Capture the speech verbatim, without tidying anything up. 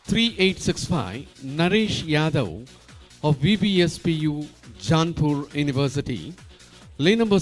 three eight six five, Naresh Yadav of V B S P U Janpur University. Lane number